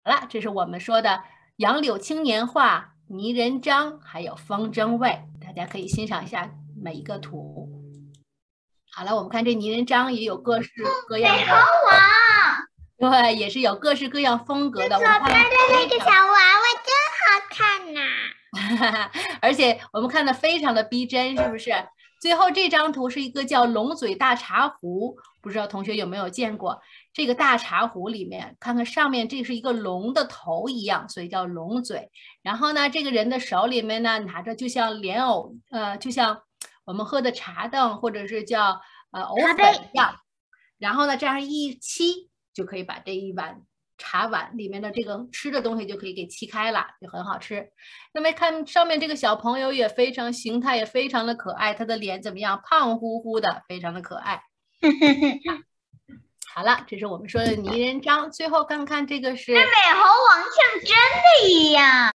好了，这是我们说的杨柳青年画、泥人张，还有风筝位，大家可以欣赏一下每一个图。好了，我们看这泥人张也有各式各样的， 好玩。 对，也是有各式各样风格的。 左边的那个小娃娃真好看呐、 而且我们看的非常的逼真，是不是？最后这张图是一个叫龙嘴大茶壶，不知道同学有没有见过？这个大茶壶里面，看看上面，这是一个龙的头一样，所以叫龙嘴。然后呢，这个人的手里面呢拿着就像莲藕，就像我们喝的茶灯或者是叫藕粉一样。然后呢，这样一沏就可以把这一碗茶碗里面的这个吃的东西就可以给沏开了，就很好吃。那么看上面这个小朋友也非常形态也非常的可爱，他的脸怎么样？胖乎乎的，非常的可爱。好了，这是我们说的泥人张。最后看看这个是美猴王像真的一样。